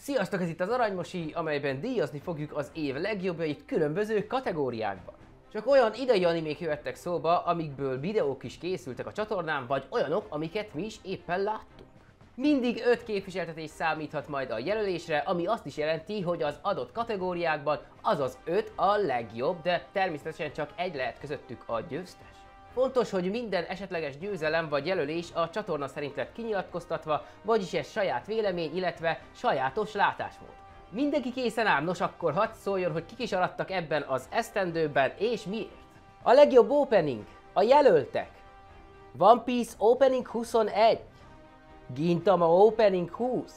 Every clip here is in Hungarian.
Sziasztok, ez itt az Aranymosi, amelyben díjazni fogjuk az év legjobbjait különböző kategóriákban. Csak olyan idei animék jöhettek szóba, amikből videók is készültek a csatornán, vagy olyanok, amiket mi is éppen láttunk. Mindig 5 képviseltetés számíthat majd a jelölésre, ami azt is jelenti, hogy az adott kategóriákban azaz 5 a legjobb, de természetesen csak egy lehet közöttük a győztes. Fontos, hogy minden esetleges győzelem vagy jelölés a csatorna szerint lett kinyilatkoztatva, vagyis ez saját vélemény, illetve sajátos látásmód. Mindenki készen áll, nos akkor hadd szóljon, hogy kik is aradtak ebben az esztendőben és miért. A legjobb opening, a jelöltek: One Piece Opening 21, Gintama Opening 20,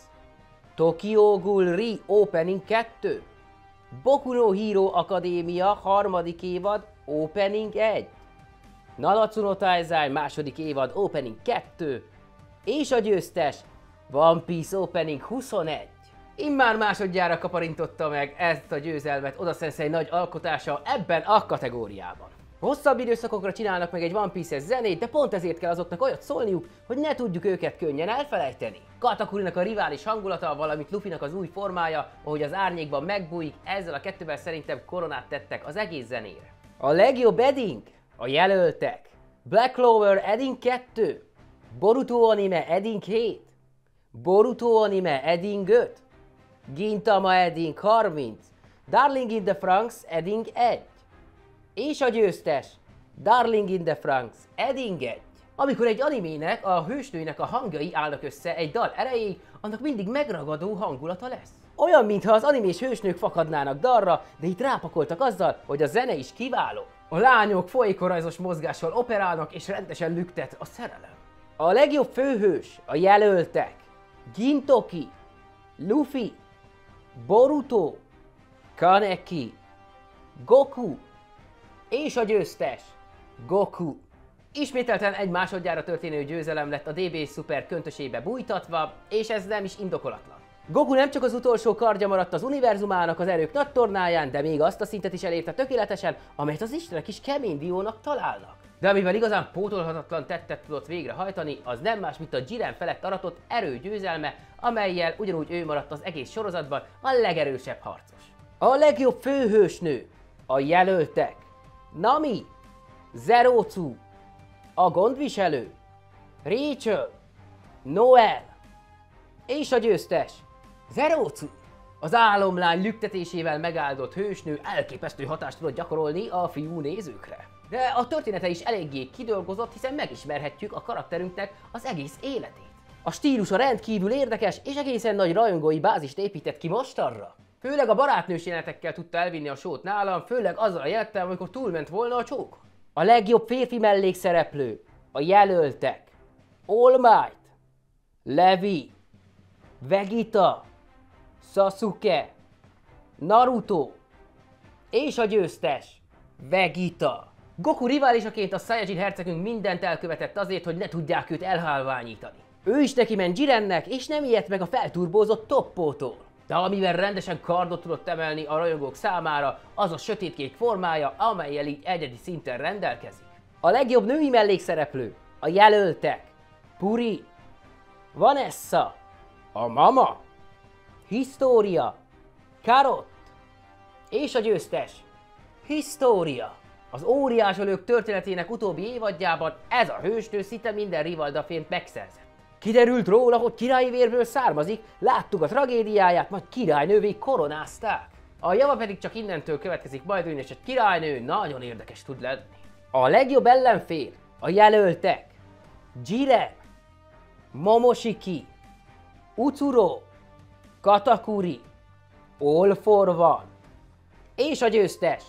Tokyo Ghoul Re Opening 2, Boku no Hero Academia harmadik évad Opening 1, Nanatsu no Taizai második évad Opening 2, és a győztes One Piece Opening 21. Immár másodjára kaparintotta meg ezt a győzelmet Oda Sensei nagy alkotása ebben a kategóriában. Hosszabb időszakokra csinálnak meg egy One Piece-es zenét, de pont ezért kell azoknak olyat szólniuk, hogy ne tudjuk őket könnyen elfelejteni. Katakurinak a rivális hangulata, valamint Luffynak az új formája, ahogy az árnyékban megbújik, ezzel a kettővel szerintem koronát tettek az egész zenére. A legjobb edding, a jelöltek: Black Clover Edding 2, Boruto Anime Edding 7, Boruto Anime Edding 5, Gintama Edding 30, Darling in the Franxx Edding 1, és a győztes Darling in the Franxx Edding 1. Amikor egy animének a hősnőinek a hangjai állnak össze egy dal erejéig, annak mindig megragadó hangulata lesz. Olyan, mintha az animés hősnők fakadnának dalra, de itt rápakoltak azzal, hogy a zene is kiváló. A lányok folyékonrajzos mozgással operálnak, és rendesen lüktet a szerelem. A legjobb főhős, a jelöltek: Gintoki, Luffy, Boruto, Kaneki, Goku, és a győztes Goku. Ismételten egy másodjára történő győzelem lett a DB Super köntösébe bújtatva, és ez nem is indokolatlan. Goku nem csak az utolsó kardja maradt az univerzumának az erők nagy tornáján, de még azt a szintet is elérte tökéletesen, amelyet az istenek is kemény diónak találnak. De amivel igazán pótolhatatlan tettet tudott végrehajtani, az nem más, mint a Jiren felett aratott erőgyőzelme, amellyel ugyanúgy ő maradt az egész sorozatban a legerősebb harcos. A legjobb főhősnő, a jelöltek: Nami, Zenitsu, a gondviselő, Rachel, Noel, és a győztes Zenitsu. Az álomlány lüktetésével megáldott hősnő elképesztő hatást tudott gyakorolni a fiú nézőkre. De a története is eléggé kidolgozott, hiszen megismerhetjük a karakterünknek az egész életét. A stílusa rendkívül érdekes, és egészen nagy rajongói bázist épített ki mostanra. Főleg a barátnős jelenetekkel tudta elvinni a sót nálam, főleg azzal a jelenettel, amikor túlment volna a csók. A legjobb férfi mellékszereplő, a jelöltek: All Might, Levi, Vegeta, Sasuke, Naruto, és a győztes Vegeta. Goku riválisaként a Saiyajin hercegünk mindent elkövetett azért, hogy ne tudják őt elhalványítani. Ő is neki ment Jirennek, és nem ijedt meg a felturbózott Toppótól. De amivel rendesen kardot tudott emelni a rajongók számára, az a sötétkék formája, amellyel így egyedi szinten rendelkezik. A legjobb női mellékszereplő, a jelöltek: Puri, Vanessa, a Mama, Historia, Carrot, és a győztes Historia. Az óriásolők történetének utóbbi évadjában ez a hősnő szinte minden rivaldafényt megszerzett. Kiderült róla, hogy királyi vérből származik, láttuk a tragédiáját, majd királynővé koronázták. A java pedig csak innentől következik, majd ő is egy királynő, nagyon érdekes tud lenni. A legjobb ellenfél, a jelöltek: Jiren, Momoshiki, Utsuro, Katakuri, All for One, és a győztes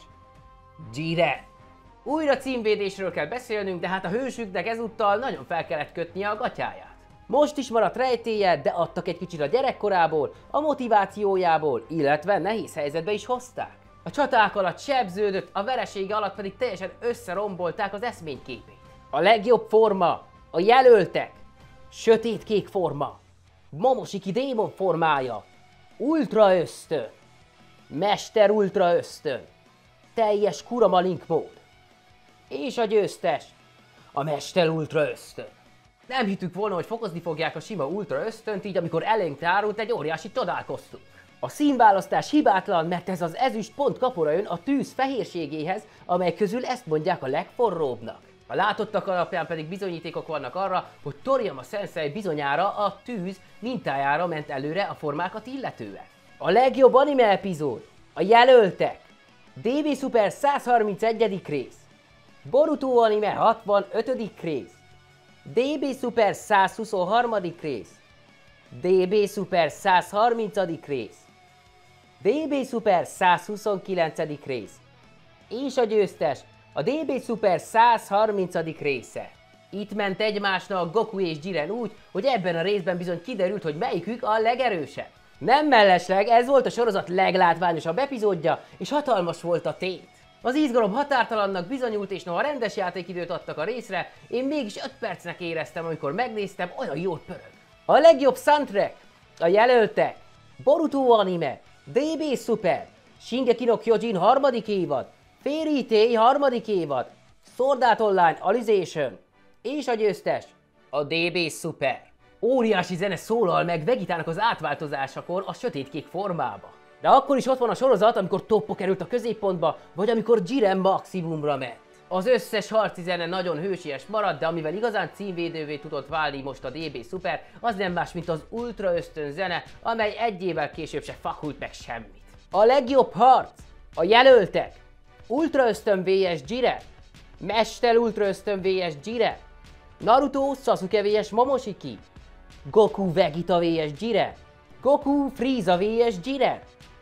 Jiren. Újra címvédésről kell beszélnünk, de hát a hősüknek ezúttal nagyon fel kellett kötnie a gatyáját. Most is maradt rejtélye, de adtak egy kicsit a gyerekkorából, a motivációjából, illetve nehéz helyzetbe is hozták. A csaták alatt sebződött, a veresége alatt pedig teljesen összerombolták az eszményképét. A legjobb forma, a jelöltek: sötétkék forma, Momoshiki démon formája, ultra ösztön, mester ultra ösztön, teljes Kurama Link mód, és a győztes a mester ultra ösztön. Nem hittük volna, hogy fokozni fogják a sima ultra ösztönt, így amikor elénk tárult, egy óriási csodálkoztunk. A színválasztás hibátlan, mert ez az ezüst pont kapora jön a tűz fehérségéhez, amely közül ezt mondják a legforróbbnak. A látottak alapján pedig bizonyítékok vannak arra, hogy Toriyama Sensei bizonyára a tűz mintájára ment előre a formákat illetően. A legjobb anime epizód, a jelöltek, DB Super 131. rész, Boruto anime 65. rész, DB Super 123. rész, DB Super 130. rész, DB Super 129. rész, és a győztes a DB Super 130. része. Itt ment egymásnak Goku és Jiren úgy, hogy ebben a részben bizony kiderült, hogy melyikük a legerősebb. Nem mellesleg, ez volt a sorozat leglátványosabb epizódja, és hatalmas volt a tét. Az izgalom határtalannak bizonyult, és noha rendes játékidőt adtak a részre, én mégis 5 percnek éreztem, amikor megnéztem, olyan jót pörög. A legjobb soundtrack, a jelöltek, Boruto anime, DB Super, Shingeki no Kyojin 3. évad, Fairy Tail 3. évad, Sword Art Online Alicization, és a győztes, a DB Super. Óriási zene szólal meg Vegitának az átváltozásakor a sötétkék formába. De akkor is ott van a sorozat, amikor Toppo került a középpontba, vagy amikor Jiren maximumra ment. Az összes harci zene nagyon hősies maradt, de amivel igazán címvédővé tudott válni most a DB Super, az nem más, mint az Ultra Ösztön zene, amely egy évvel később se fakult meg semmit. A legjobb harc, a jelöltek, Ultra Ösztön vs Jiren, Mester Ultra Ösztön vs Jiren, Naruto Sasuke vs Momoshiki, Goku Vegeta vs Jiren, Goku Frieza vs Jiren,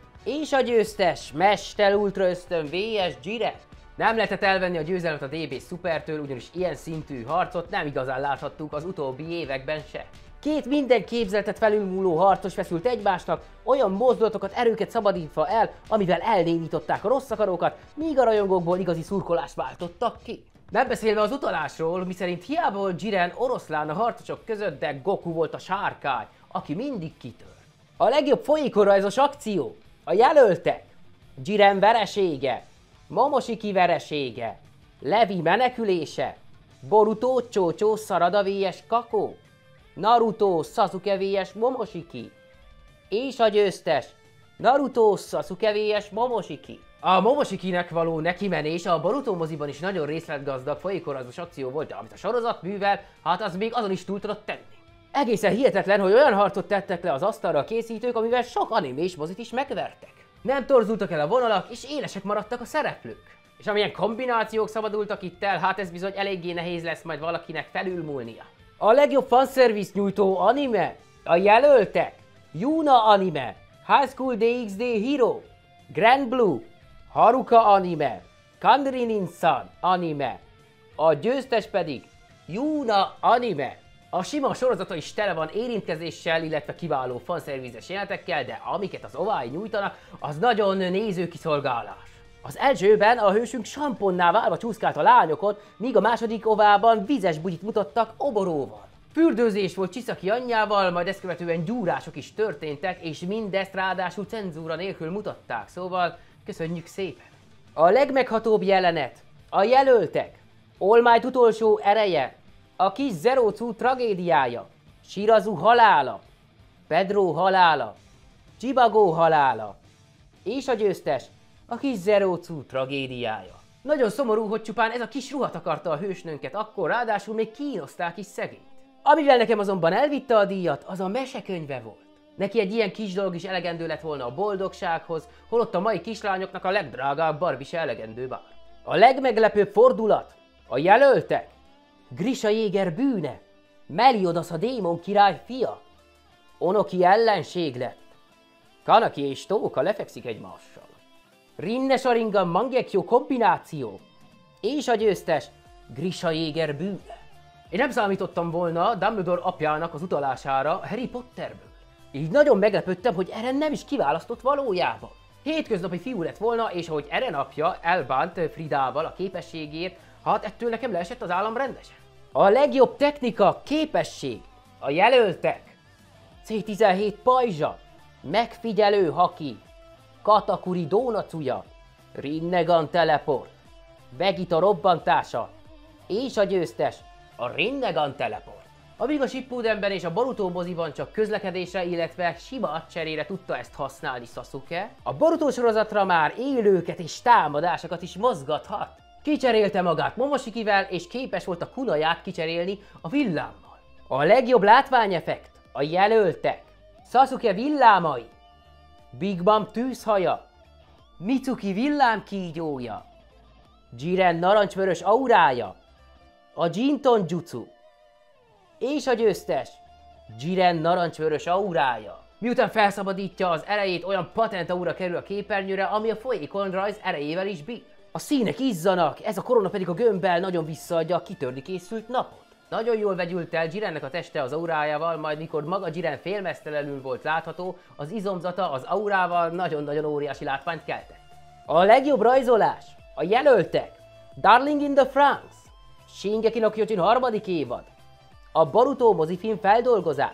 és a győztes Mester Ultra Ösztön vs Jiren. Nem lehetett elvenni a győzelmet a DB Supertől, ugyanis ilyen szintű harcot nem igazán láthattuk az utóbbi években se. Két minden képzeletet felülmúló harcos feszült egymásnak, olyan mozdulatokat, erőket szabadítva el, amivel elnémították a rossz akarókat, míg a rajongókból igazi szurkolást váltottak ki. Nem beszélve az utalásról, miszerint hiába volt Jiren oroszlán a harcosok között, de Goku volt a sárkány, aki mindig kitör. A legjobb folyékonrajzos akció, a jelöltek, Jiren veresége, Momoshiki veresége, Levi menekülése, Boruto Chocho Sarada vs Kako, Naruto Sasuke vs Momoshiki, és a győztes, Naruto Sasuke vs Momoshiki. A Momoshikinek való nekimenés a Boruto moziban is nagyon részletgazdag folyékonrajzos akció volt, de amit a sorozat művel, hát az még azon is túl tudott tenni. Egészen hihetetlen, hogy olyan harcot tettek le az asztalra a készítők, amivel sok animés mozit is megvertek. Nem torzultak el a vonalak, és élesek maradtak a szereplők. És amilyen kombinációk szabadultak itt el, hát ez bizony eléggé nehéz lesz majd valakinek felülmúlnia. A legjobb fanservice nyújtó anime, a jelöltek, Yuna anime, High School DxD Hero, Grand Blue, Haruka anime, Kanrin-san anime, a győztes pedig Yuna anime. A sima sorozata is tele van érintkezéssel, illetve kiváló fanszervizes jelenetekkel, de amiket az ovái nyújtanak, az nagyon nézőkiszolgálás. Az elsőben a hősünk samponná válva csúszkált a lányokon, míg a második ovában vizes bugyit mutattak oboróval. Fürdőzés volt Chisaki anyjával, majd ezt követően gyúrások is történtek, és mindezt ráadásul cenzúra nélkül mutatták, szóval köszönjük szépen! A legmeghatóbb jelenet, a jelöltek, All Might utolsó ereje, a kis Zenitsu tragédiája, Shirazu halála, Pedro halála, Chibago halála, és a győztes, a kis Zenitsu tragédiája. Nagyon szomorú, hogy csupán ez a kis ruhat akarta a hősnőnket, akkor ráadásul még kínozták is szegényt. Amivel nekem azonban elvitte a díjat, az a mesekönyve volt. Neki egy ilyen kis dolog is elegendő lett volna a boldogsághoz, holott a mai kislányoknak a legdrágább Barbie se elegendő bár. A legmeglepőbb fordulat, a jelöltek, Grisha Jéger bűne, Meliodas a démon király fia, Onoki ellenség lett, Kanaki és Tóka lefekszik egymással, Rinne Sharingan Mangekyo kombináció, és a győztes, Grisha Jéger bűne. Én nem számítottam volna Dumbledore apjának az utalására Harry Potterből. Így nagyon meglepődtem, hogy Eren nem is kiválasztott valójában. Hétköznapi fiú lett volna, és ahogy Eren apja elbánt Fridával a képességért, hát ettől nekem leesett az állam rendesen. A legjobb technika, képesség, a jelöltek, C17 pajzsa, megfigyelő haki, Katakuri Dónacuja, Rinnegan teleport, Vegeta robbantása, és a győztes, a Rinnegan teleport. Amíg a Shippudenben és a Boruto moziban csak közlekedésre, illetve sima agycserére tudta ezt használni Sasuke, a Boruto sorozatra már élőket és támadásokat is mozgathat. Kicserélte magát Momoshikivel, és képes volt a kunaját kicserélni a villámmal. A legjobb látványeffekt a jelöltek: Sasuke villámai, Big Mom tűzhaja, Mitsuki villámkígyója, Jiren narancsvörös aurája, a Jinton jutsu, és a győztes, Jiren narancsvörös aurája. Miután felszabadítja az erejét, olyan patent aura kerül a képernyőre, ami a folyékony rajz erejével is bír. A színek izzanak, ez a korona pedig a gömbbel nagyon visszaadja a kitörni készült napot. Nagyon jól vegyült el Jirennek a teste az aurájával, majd mikor maga Jiren félmeztelenül volt látható, az izomzata az aurával nagyon-nagyon óriási látványt keltett. A legjobb rajzolás a jelöltek: Darling in the Franxx, Shingeki no Kyojin harmadik évad, a Boruto mozifilm feldolgozás,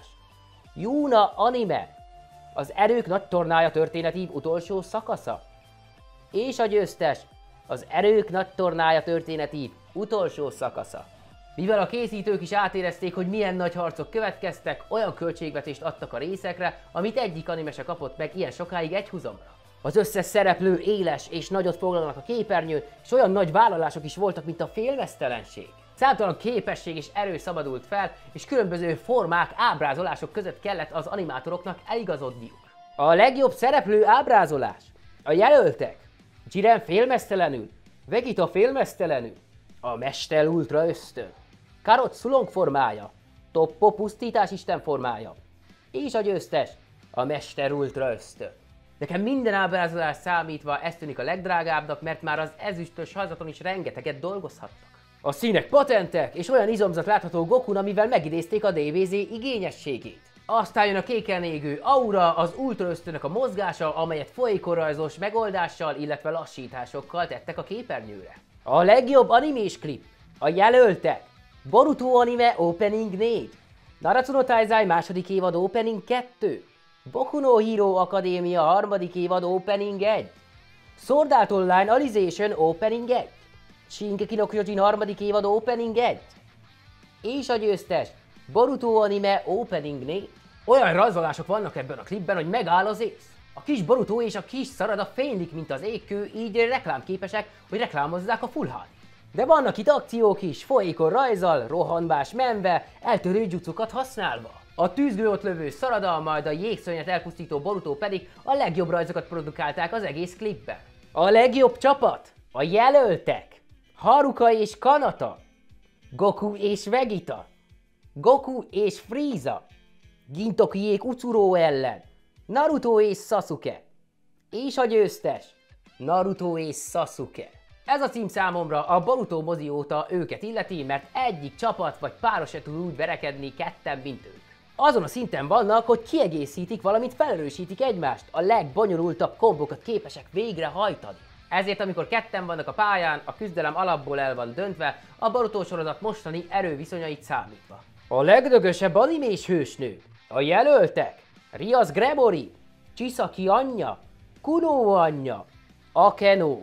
Yuna anime, az Erők nagy tornája történetív utolsó szakasza, és a győztes, az Erők nagy tornája történetív utolsó szakasza. Mivel a készítők is átérezték, hogy milyen nagy harcok következtek, olyan költségvetést adtak a részekre, amit egyik anime se kapott meg ilyen sokáig egyhuzamra. Az összes szereplő éles és nagyot foglalnak a képernyőn, és olyan nagy vállalások is voltak, mint a félmeztelenség. Számtalan képesség és erő szabadult fel, és különböző formák, ábrázolások között kellett az animátoroknak eligazodniuk. A legjobb szereplő ábrázolás a jelöltek: Jiren félmeztelenül, Vegeta félmeztelenül, a Mester Ultra ösztön, Karot szulong formája, Toppo pusztítás isten formája, és a győztes, a Mester Ultra ösztön. Nekem minden ábrázolás számítva ez tűnik a legdrágábbnak, mert már az ezüstös hazaton is rengeteget dolgozhattak. A színek patentek, és olyan izomzat látható Gokun, amivel megidézték a DBZ igényességét. Aztán jön a kéken égő aura, az ultra ösztönök a mozgása, amelyet folyékonrajzos megoldással, illetve lassításokkal tettek a képernyőre. A legjobb animés klip a jelöltek: Boruto anime opening 4, Naruto no Taizai második évad opening 2, Boku no Hero Akadémia harmadik évad opening 1, Sword Art Online Alicization opening 1, Shingeki no Kyojin harmadik évad opening 1, és a győztes, Boruto anime opening 4. Olyan rajzolások vannak ebben a klipben, hogy megáll az ész. A kis Boruto és a kis Sarada fénylik, mint az égkő, így reklámképesek, hogy reklámozzák a Full HD-t. De vannak itt akciók is, folyékony rajzzal, rohanvás menve, eltörő jutsukat használva. A tűzgolyót lövő Sarada, majd a jégszörnyet elpusztító Boruto pedig a legjobb rajzokat produkálták az egész klipben. A legjobb csapat a jelöltek: Haruka és Kanata, Goku és Vegeta, Goku és Frieza, Gintokiék Utsuro ellen, Naruto és Sasuke, és a győztes, Naruto és Sasuke. Ez a cím számomra a Boruto mozi óta őket illeti, mert egyik csapat vagy páros se tud úgy verekedni ketten, mint ők. Azon a szinten vannak, hogy kiegészítik, valamint felerősítik egymást, a legbonyolultabb kombokat képesek végrehajtani. Ezért amikor ketten vannak a pályán, a küzdelem alapból el van döntve, a Boruto sorozat mostani erőviszonyait számítva. A legdögösebb animés hősnő a jelöltek: Rias Gremory, Chisaki anyja, Kuno anyja, Akeno,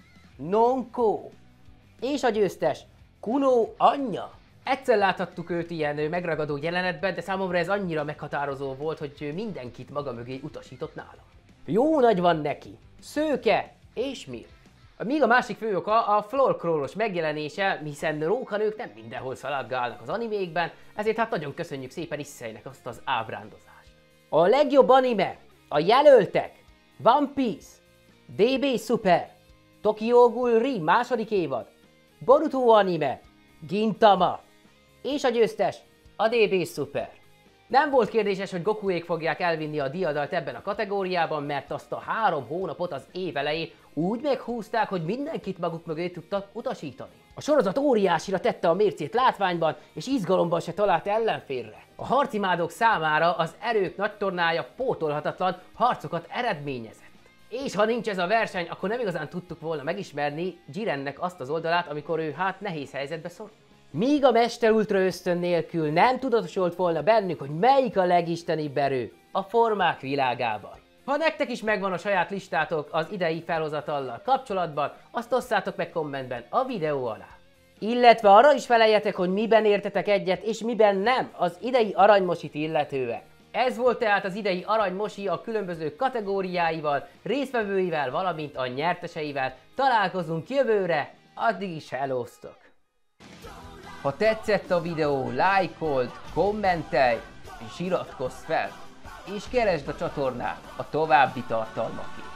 Nonko, és a győztes, Kuno anyja. Egyszer láthattuk őt ilyen megragadó jelenetben, de számomra ez annyira meghatározó volt, hogy mindenkit maga mögé utasított nálam. Jó nagy van neki, szőke és mir. Míg a másik fő oka a floor crawlos megjelenése, hiszen rókanők nem mindenhol szaladgálnak az animékben, ezért hát nagyon köszönjük szépen Isseinek azt az ábrándozást. A legjobb anime a jelöltek: One Piece, DB Super, Tokyo Ghoul Re második évad, Boruto anime, Gintama, és a győztes, a DB Super. Nem volt kérdéses, hogy Gokuék fogják elvinni a diadalt ebben a kategóriában, mert azt a 3 hónapot az év elején úgy meghúzták, hogy mindenkit maguk mögé tudtak utasítani. A sorozat óriásira tette a mércét látványban, és izgalomban se talált ellenfélre. A harcimádók számára az Erők nagy tornája pótolhatatlan harcokat eredményezett. És ha nincs ez a verseny, akkor nem igazán tudtuk volna megismerni Jirennek azt az oldalát, amikor ő hát nehéz helyzetbe szorult. Míg a Mester Ultra ösztön nélkül nem tudatosolt volna bennük, hogy melyik a legistenibb erő a formák világában. Ha nektek is megvan a saját listátok az idei felhozatallal kapcsolatban, azt osszátok meg kommentben a videó alá. Illetve arra is feleljetek, hogy miben értetek egyet és miben nem az idei aranymosit illetően. Ez volt tehát az idei aranymosi a különböző kategóriáival, résztvevőivel, valamint a nyerteseivel. Találkozunk jövőre, addig is hellóztok! Ha tetszett a videó, lájkold, kommentelj és iratkozz fel, és keresd a csatornát a további tartalmakért.